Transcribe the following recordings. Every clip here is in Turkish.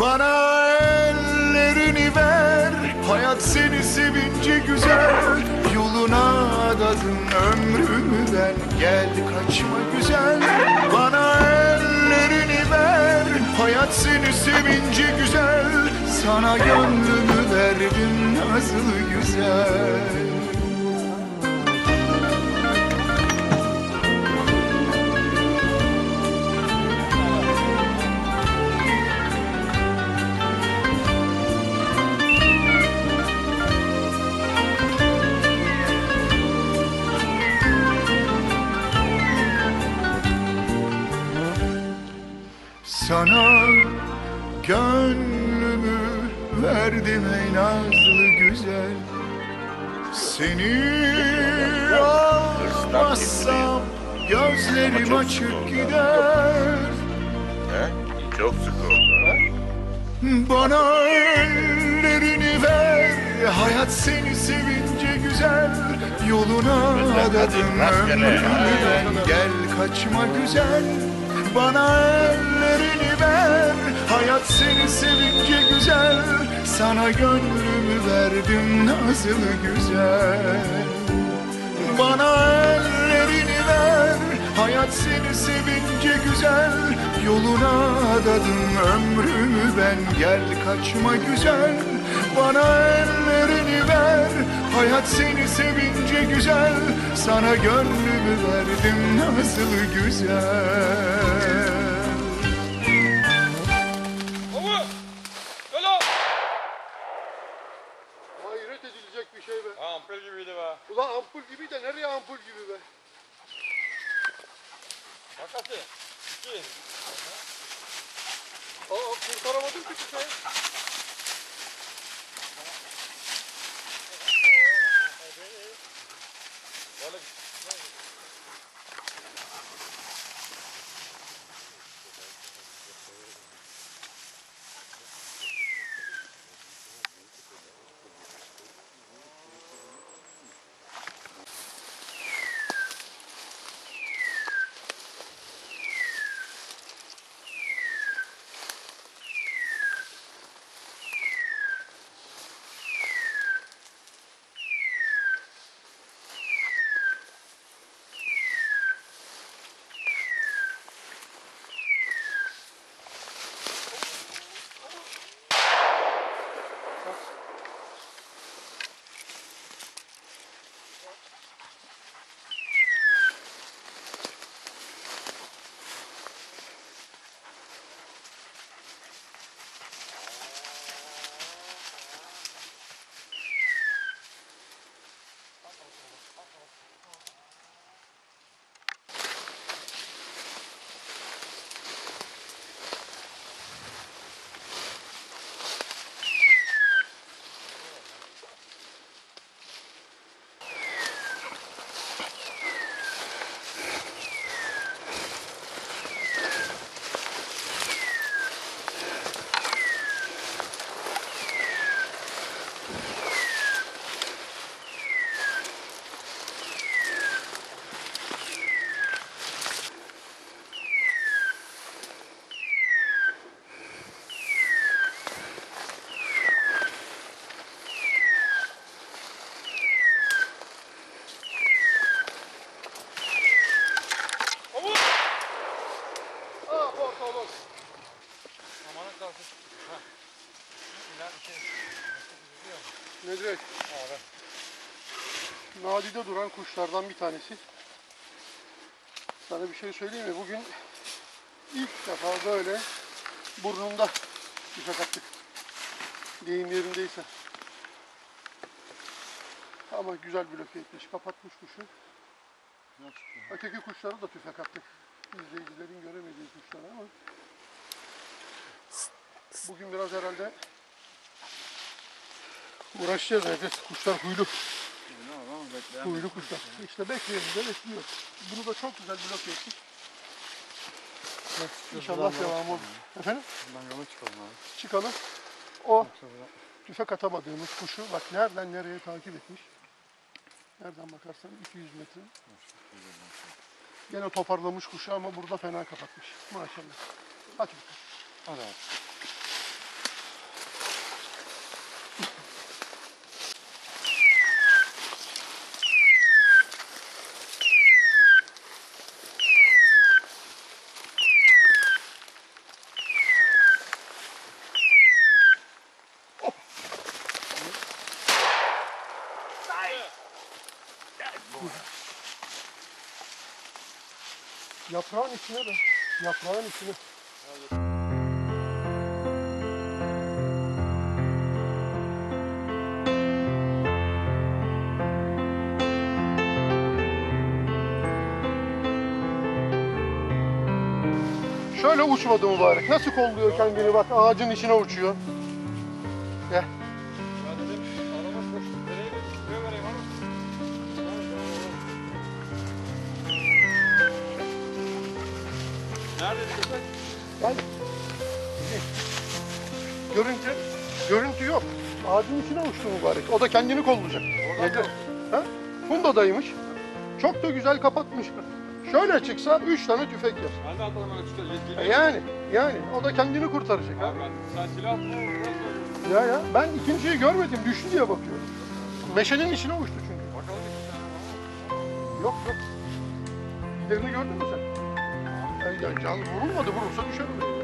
Bana ellerini ver, hayat seni sevince güzel. Yoluna adadım ömrümü ben, gel kaçma güzel. Bana ellerini ver, hayat seni sevince güzel. Sana gönlümü verdim nazlı güzel. Sana gönlümü verdim ey nazlı güzel. Seni almazsam gözlerim açık gider. Çok sık oldu. Bana ellerini ver, hayat seni sevince güzel. Yoluna adadım ömrümü ben, gel kaçma güzel. Bana ellerini ver, hayat seni sevince güzel. Sana gönlümü verdim nazlı güzel. Bana ellerini ver, hayat seni sevince güzel. Yoluna adadım ömrümü ben, gel kaçma güzel. Bana ellerini ver, hayat seni sevince güzel. Sana gönlümü verdim nazlı güzel. Hayret edilecek bir şey be. Ampul gibiydi be. Ulan ampul gibi de nereye ampul gibi be? Makası. 2. Aa kurtaramadım ki şey. Nedret. Nadide duran kuşlardan bir tanesi. Sana bir şey söyleyeyim mi? Bugün ilk defa böyle burnunda tüfek attık. Deyim yerindeyse. Ama güzel bloke etmiş. Kapatmış kuşu. Öteki kuşlara da tüfek attık. İzleyicilerin göremediği kuşlara ama bugün biraz herhalde uğraşacağız evde. Kuşlar huylu. Huylu kuşlar. İşte bekleyelim de bekliyor. Bunu da çok güzel bloke ettik. İnşallah devamı olur. Efendim? Buradan yola çıkalım abi. Çıkalım. O tüfek atamadığımız kuşu bak nereden nereye takip etmiş. Nereden bakarsan 200 metre. Gene toparlamış kuşu ama burada fena kapatmış. Maşallah. Hadi bakalım. Hadi abi. Yaprağın içine de. Yaprağın içine. Şöyle uçmadı mübarek. Nasıl kolluyor kendini bak ağacın içine uçuyor. Gel. Ya dedim araba koş. Nereye gidiyorsun? Şuraya vereyim ama. Nerede köpek? Gel. Görüntü yok. Ağacın içine uçtu mübarek. O da kendini kollayacak. Nedir? Ha? Funda'daymış. Çok da güzel kapatmış. Şöyle çıksa 3 tane tüfek yer. Ben de atlamaya çıkacağım. Yani o da kendini kurtaracak. Ha? Abi ben sen silah atma. Ya ben ikinciyi görmedim. Düştü diye bakıyorum. Meşenin içine uçtu çünkü. Bakalım bir tane. Yok. Giderini gördün mü sen? Ya vurulmadı. Vurulsa düşer oraya.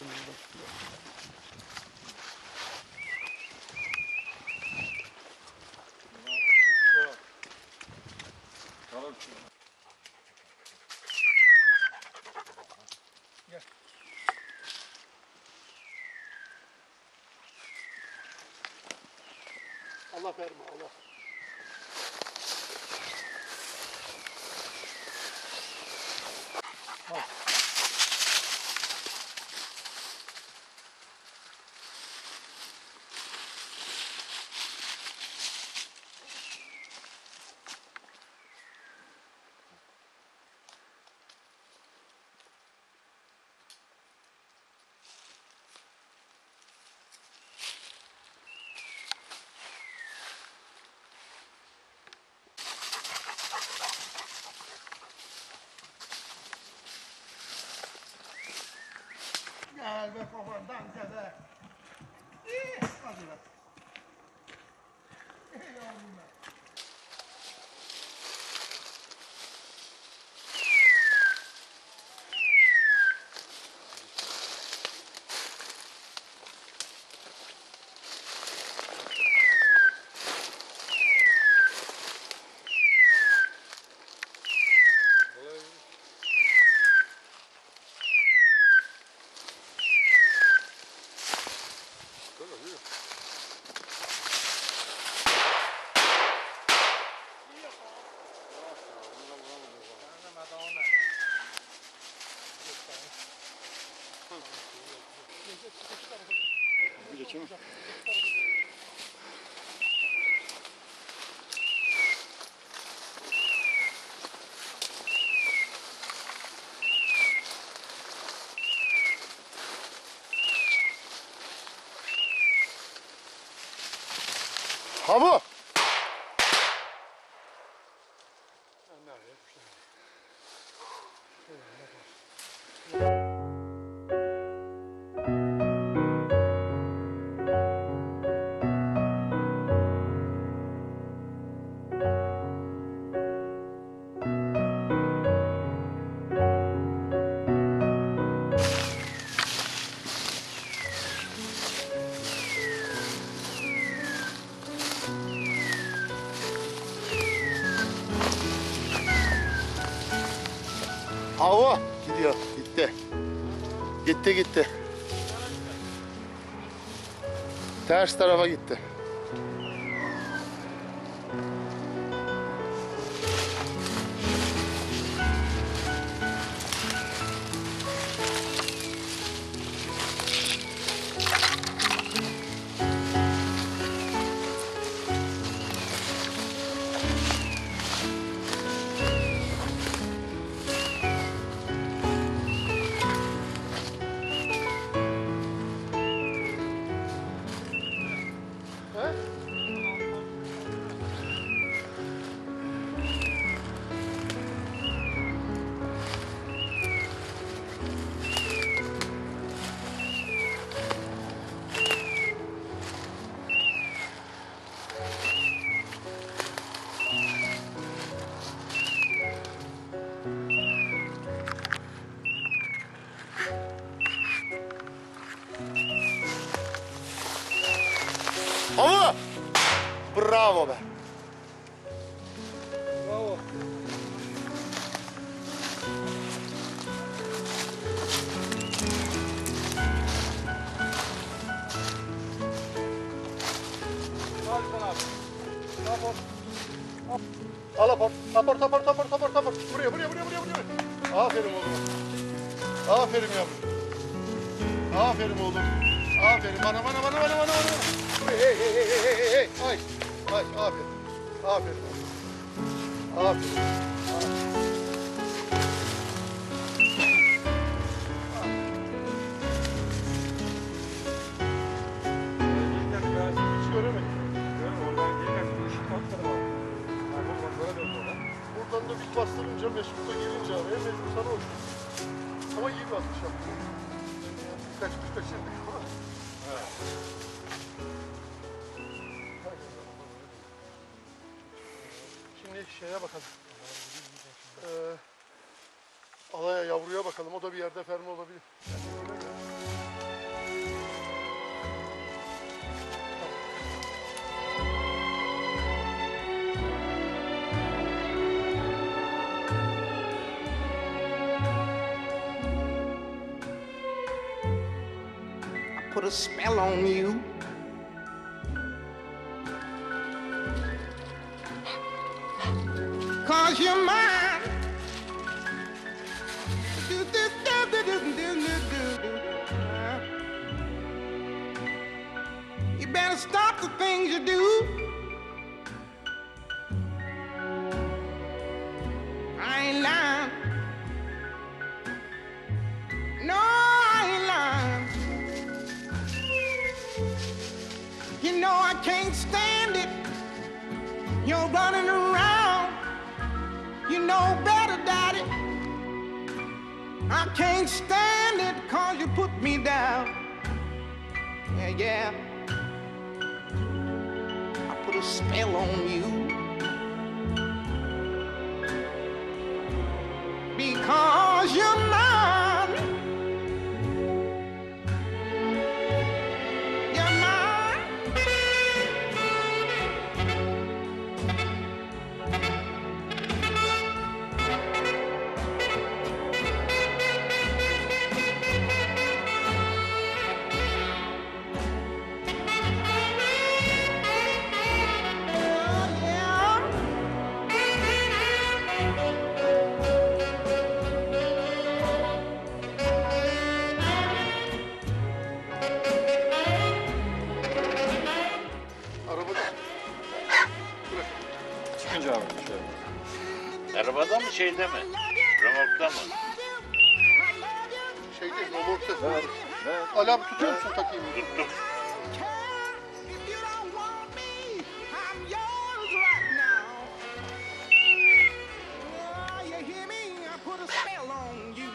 çıksın buradan. Tamam. Allah verme Allah. Gel be komandan dede. Hadi be. Yavrum be. Havu! Hava gidiyor. Gitti. Gitti. Ters tarafa gitti. Hava! Bravo be. Bravo. Hadi abi. Rapor. Al apor. Apor. Buraya. Aferin oğlum. Aferin yavrum. Aferin oğlum. Aferin. Bana. Hey. Ay. Aferin. Aferin. Hiç göremedim. Oradan gelmez. Bu ışık patladı bak. Böyle döndü oradan. Buradan da bir bastırınca Mesut da gelince araya mecbur sana oldu. Ama iyi bir atış yaptı. Kaçırdık ama. Şimdi şeye bakalım. Alaya yavruya bakalım. O da bir yerde fermi olabilir. put a spell on you. Cause you're mine. You better stop the things you do. I ain't lying. No, I ain't lying. You know I can't stand it. You're running around. You know better, Daddy. I can't stand it 'cause you put me down. Yeah, yeah. I put a spell on you. Because you're mine. You're mine. Oh, yeah. Arabada. Bırak. Çıkınca abi şöyle. Arabada mı şeyde mi? Remorkta mı? Şey değil, romorkta. Ver. Alarm tutuyor musun takayım? Tuttum. If you don't want me, I'm yours right now. Oh, you hear me? I put a spell on you.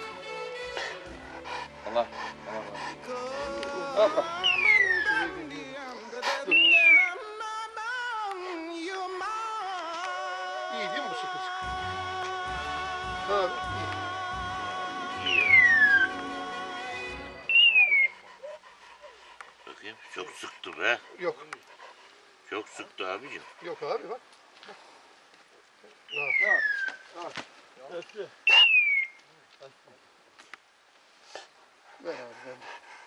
Allah. You're mine. İyi değil mi bu sıkı sıkı? Ha, iyi. Bakayım çok sıktı be. Yok. Çok sıktı abicim. Yok abi bak. Eski. Ver abi ver.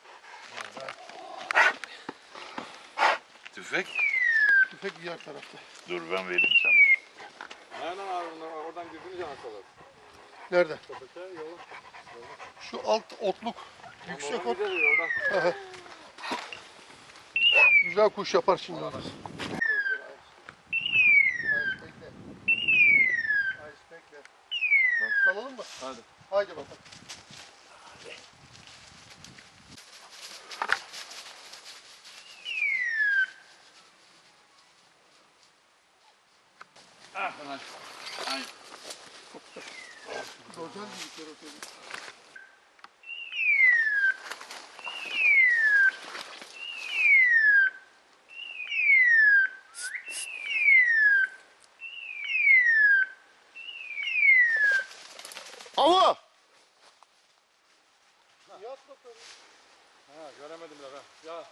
Tüfek. Tüfek diğer tarafta. Dur ben vereyim sana. Nereden abi? Oradan girdiniz ya hastalar. Nerede? Tepete yolun. Şu alt otluk. Yüksek ot. Gidiyor yoldan. Güzel kuş yapar şimdi orası. Salalım mı? Hadi. Haydi bakalım. Dozer gibi kere otobüs. Ava! Yat bakalım. Ha göremedim de ben. Ya.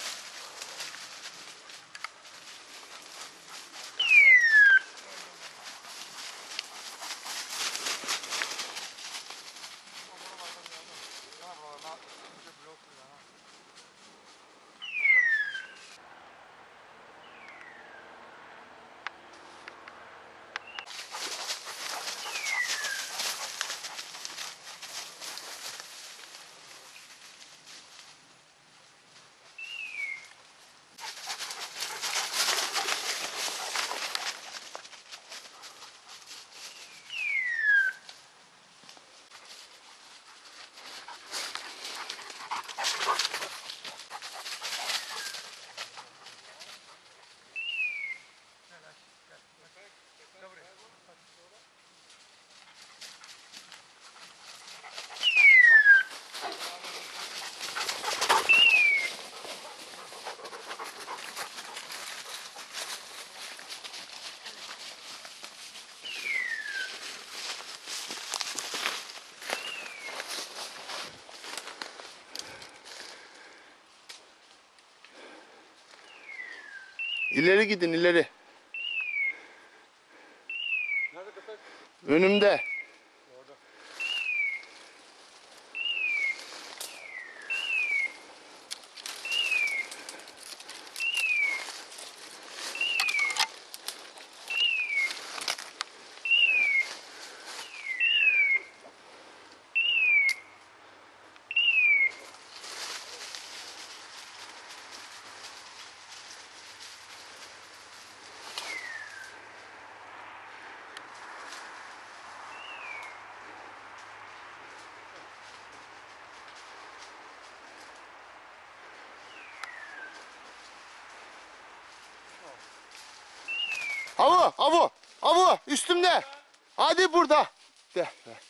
İleri gidin ileri. Nerede köpek? Önümde. Avu üstümde. Hadi burada. De.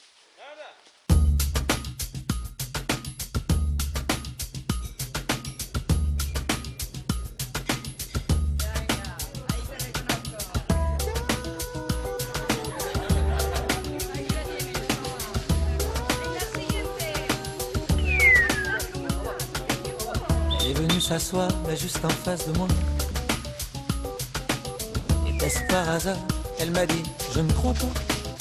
Elle est venue s'asseoir là juste en face de moi. Était-ce par hasard? Elle m'a dit, je ne crois pas.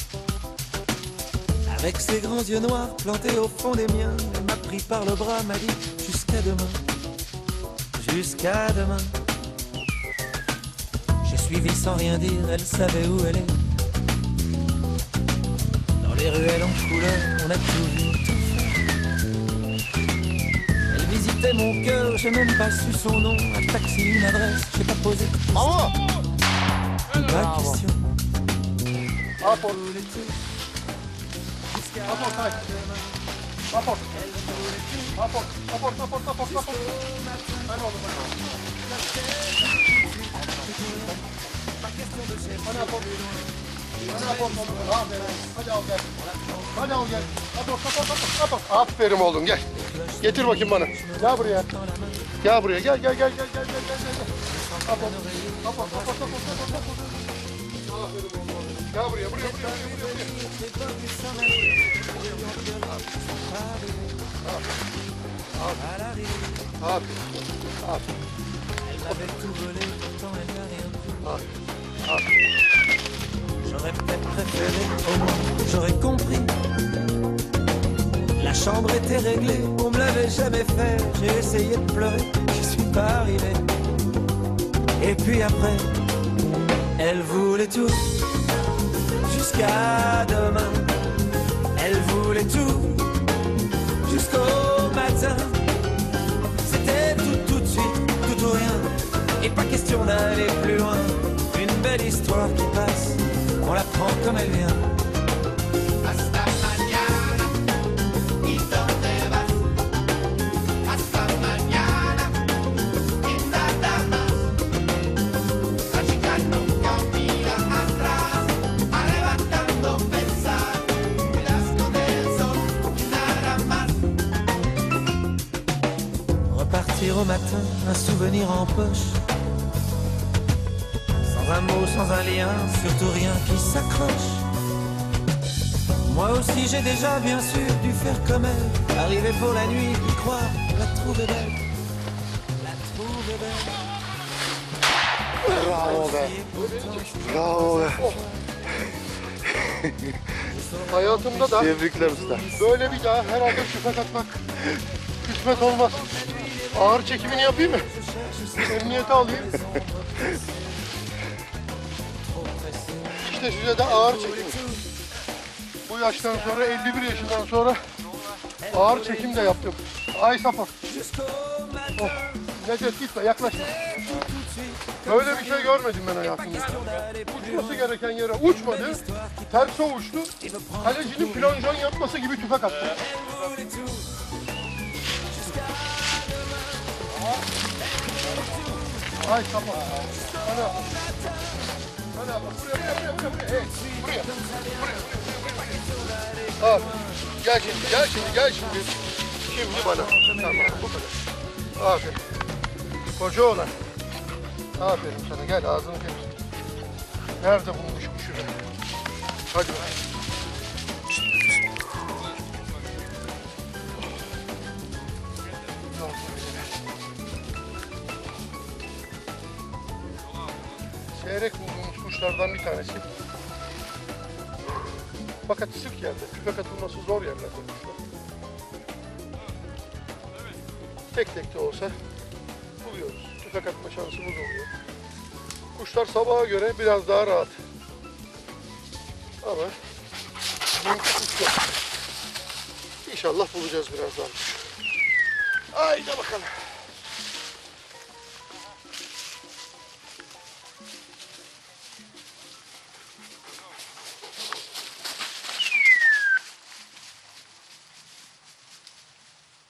Avec ses grands yeux noirs plantés au fond des miens, elle m'a pris par le bras, m'a dit, jusqu'à demain. Jusqu'à demain. J'ai suivi sans rien dire, elle savait où elle est. Dans les ruelles en couleur, on a tout vu, tout fait. Elle visitait mon cœur, j'ai même pas su son nom. Un taxi, une adresse, j'ai pas posé la question. Aport. Hadi oğlum. Hadi al gel. Aport. Aferin oğlum gel. Getir bakayım bana. Gel buraya. Gel buraya. Gel. Aport. Gel buraya. J'aurais peut-être préféré, au moins j'aurais compris. La chambre était réglée, on me l'avait jamais fait. J'ai essayé de pleurer, je suis pas arrivé. Et puis après, elle voulait tout, jusqu'à demain. Elle voulait tout, jusqu'au matin. C'était tout de suite, tout ou rien. Et pas question d'aller plus loin. Une belle histoire qui passe, on la prend comme elle vient. Hasta mañana, ¿y dónde vas? Hasta mañana, y nada más. La chica nunca mira atrás, arrebatando pensar, miras con el sol, y nada más. Repartir au matin, un souvenir en poche. Sans un mot, sans un lien, surtout rien qui s'accroche. Moi aussi j'ai déjà bien sûr dû faire comme elle. Arriver pour la nuit, y croire, la trouver belle. La trouver belle. Bravo be. Hayatımda da Tebrikler usta. böyle bir daha herhalde şüphe katmak kısmet olmaz. Ağır çekimini yapayım mı? Emniyete alayım. İşte size de ağır çekim. Bu yaştan sonra 51 yaşından sonra ağır çekim de yaptım. Ay sapor. Oh, Necdet gitme yaklaşma. Böyle bir şey görmedim ben hayatımda. Uçması gereken yere uçmadı. Terse uçtu. Kalecinin plonjon yapması gibi tüfek attı. Ay sapor. Bana bak. Buraya. Hey, buraya. Abi, gel şimdi. Şimdi bana. Tamam, bu kadar. Aferin. Koca oğlan. Aferin sana, gel ağzını temizle. Nerede bulmuş bu şurayı? Hadi bakalım. Seyrek bulduğumuz kuşlardan bir tanesi. Fakat sık yerde, tüfek atılması zor yerlerde kuşlar. Tek de olsa buluyoruz. Tüfek atma şansımız oluyor. Kuşlar sabaha göre biraz daha rahat. Ama mümkün kuş yok. İnşallah bulacağız biraz daha kuş. Haydi bakalım.